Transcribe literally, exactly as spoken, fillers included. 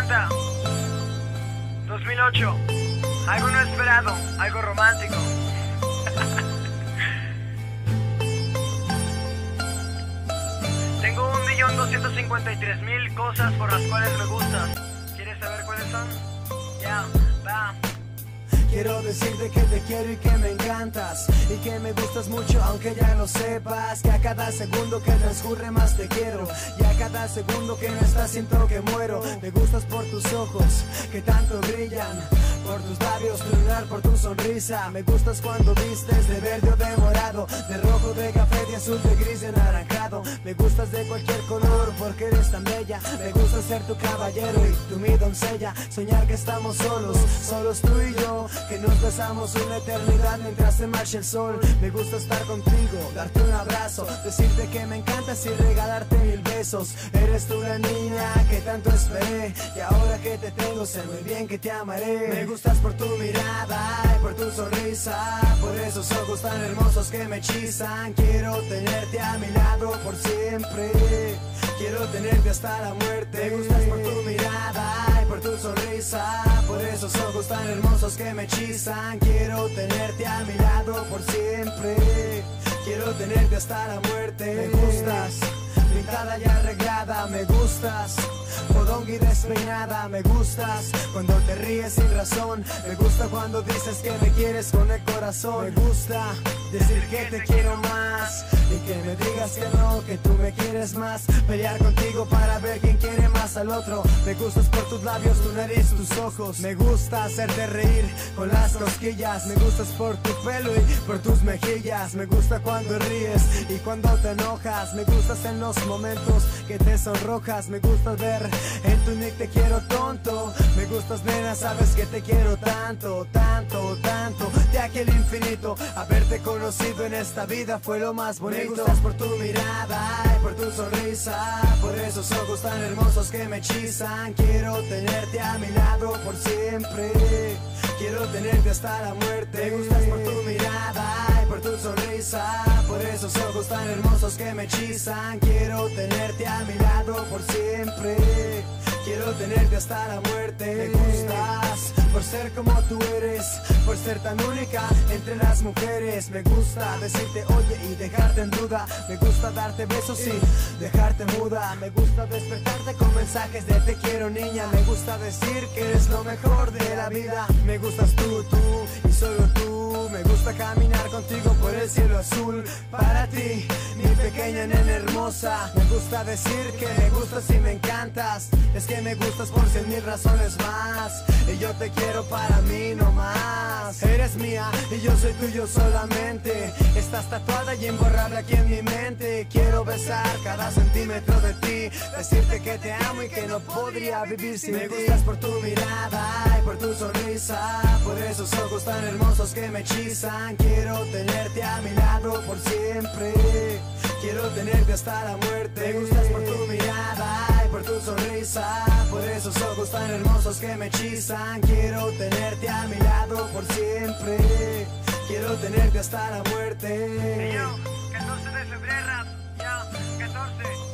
Atlanta, dos mil ocho. Algo no esperado, algo romántico. Tengo un millón doscientos cincuenta y tres mil cosas por las cuales me gustas. ¿Quieres saber cuáles son? Ya, va. Quiero decirte que te quiero y que me encantas y que me gustas mucho aunque ya lo sepas. Que a cada segundo que transcurre más te quiero y a cada segundo que no estás siento que muero. Me gustas por tus ojos que tanto brillan, por tus labios, tu lunar, por tu sonrisa. Me gustas cuando vistes de verde o de morado, de rojo, de café, de azul, de gris, de anaranjado. Me gustas de cualquier color porque eres tan bella. Me gusta ser tu caballero y tú mi doncella. Soñar que estamos solos, solos tú y yo, que nos besamos una eternidad mientras se marcha el sol. Me gusta estar contigo, darte un abrazo, decirte que me encantas y regalarte mil besos. Eres tú la niña que tanto esperé y ahora que te tengo sé muy bien que te amaré. Me gustas por tu mirada y por tu sonrisa, por esos ojos tan hermosos que me hechizan. Quiero tenerte a mi lado por siempre, quiero tenerte hasta la muerte. Me gustas por tu mirada y por tu sonrisa, por esos ojos tan hermosos que me hechizan. Quiero tenerte a mi lado por siempre, quiero tenerte hasta la muerte. Me gustas pintada y arreglada, me gustas fodonga y despeinada, me gustas cuando te ríes sin razón, me gusta cuando dices que me quieres con el corazón. Me gusta decir que te quiero más y que me digas que no, que tú me quieres más. Pelear contigo para ver quién quiere más al otro. Me gustas por tus labios, tu nariz, tus ojos. Me gusta hacerte reír con las cosquillas. Me gustas por tu pelo y por tus mejillas. Me gusta cuando ríes y cuando te enojas. Me gustas en los momentos que te sonrojas. Me gusta ver en tu nick te quiero tonto. Me gustas nena, sabes que te quiero tanto, tanto, tanto. De aquel infinito, haberte conocido en esta vida fue lo más bonito. Me gustas por tu mirada y por tu sonrisa, por esos ojos tan hermosos que me hechizan. Quiero tenerte a mi lado por siempre, quiero tenerte hasta la muerte. Me gustas por tu mirada y por tu sonrisa, por esos ojos tan hermosos que me hechizan. Quiero tenerte a mi lado por siempre, quiero tenerte hasta la muerte. Me gustas por ser como tú eres, por ser tan única entre las mujeres. Me gusta decirte oye y dejarte en duda. Me gusta darte besos y dejarte muda. Me gusta despertarte con mensajes de te quiero niña. Me gusta decir que eres lo mejor de la vida. Me gustas tú, tú y solo tú. Me gusta caminar contigo por el cielo azul. Para ti, mi pequeña nena hermosa. Me gusta decir que me gustas y me encantas. Es que me gustas por cien mil razones más. Y yo te quiero para mí no más. Eres mía y yo soy tuyo solamente. Estás tatuada y imborrable aquí en mi mente. Quiero besar cada centímetro de ti, decirte que te amo y que no podría vivir sin ti. Me gustas por tu mirada y por tu sonrisa, por esos ojos tan hermosos que me hechizan. Quiero tenerte a mi lado por siempre, quiero tenerte hasta la muerte. Me gustas por tu mirada y por tu sonrisa, por esos ojos tan hermosos que me hechizan. Quiero tenerte a mi lado por siempre, quiero tenerte hasta la muerte. Y yo, catorce de febrero, yo, catorce.